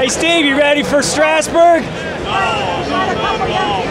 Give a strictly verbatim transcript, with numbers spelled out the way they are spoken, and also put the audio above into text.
Hey Steve, you ready for Strasburg? No, no, no, no.